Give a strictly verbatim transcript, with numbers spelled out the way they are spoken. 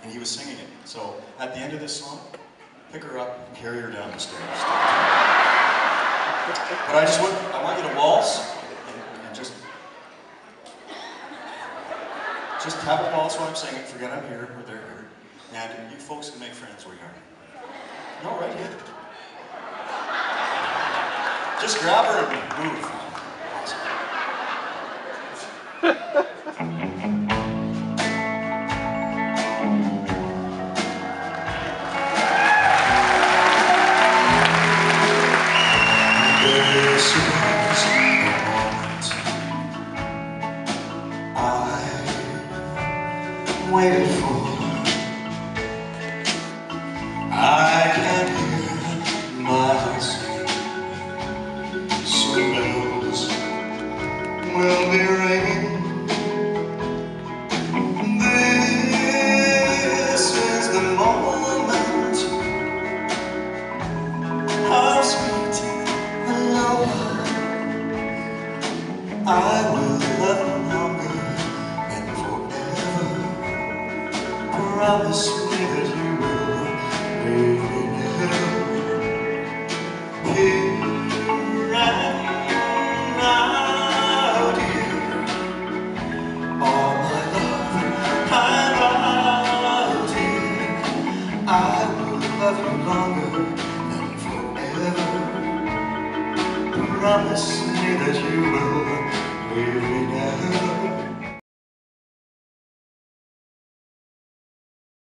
and he was singing it. So at the end of this song, pick her up and carry her down the stairs. But I just want, I want you to waltz and, and just, just have a waltz while I'm singing. Forget I'm here or they're here, and you folks can make friends where you are. No, right here. Just grab her and move. Waited for, I can hear miles, some bells will be ringing. This is the moment, how sweet the love. I will love you longer and forever. Promise me that you will leave me never. Here and now, dear, all my love I vow, dear, I will love you longer and forever. Promise me that you will leave me never.